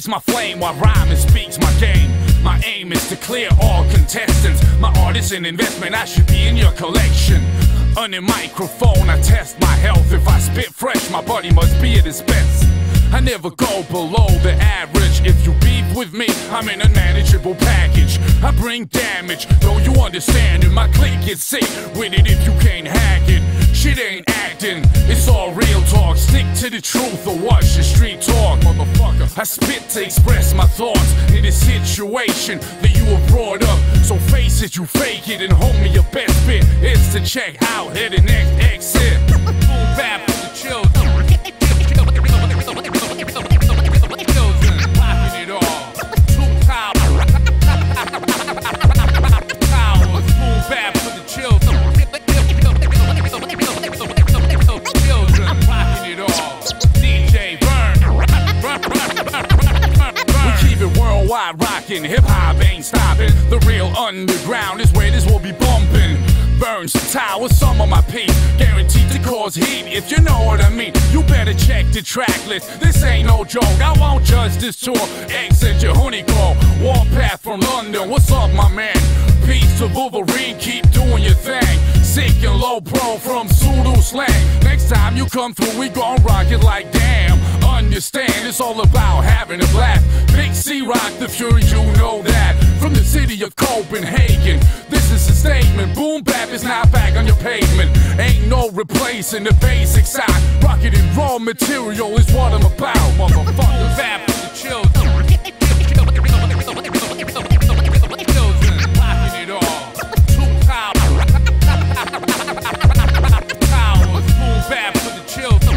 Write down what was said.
my flame while rhyming speaks my game. My aim is to clear all contestants. My art is an investment, I should be in your collection. On the microphone, I test my health. If I spit fresh, my body must be at its best. I never go below the average. If you beef with me, I'm an unmanageable package. I bring damage, though you understand. And my clique gets sick with it if you can't hack it. Shit ain't acting, it's all real talk. Stick to the truth or watch the street talk, motherfucker. I spit to express my thoughts in a situation that you were brought up. So face it, you fake it, and homie, your best bit is to check out here the next exit. BoomBap for the children. Rocking it all. TwoTowers. BoomBap for the children. Rocking it all. DJ Wernz. We keep it worldwide rocking. Hip hop ain't stopping. The real underground is where this will be bumping. Burns the tower, some of my peace, guaranteed to cause heat, if you know what I mean. You better check the track list, this ain't no joke. I won't judge this tour, exit your honeycomb. Warpath from London, what's up my man? Peace to Wolverine, keep doing your thing. Sick and low pro from Zulu slang. Next time you come through, we gon' rock it like damn. Understand, it's all about having a blast. Big C rock the fury, you know that. From the city of Copenhagen, this is a statement. BoomBap is now back on your pavement. Ain't no replacing the basic side. Rocket and raw material is what I'm about, motherfucker. Bap for the children. Rocking it all. TwoTowers. BoomBap for the children.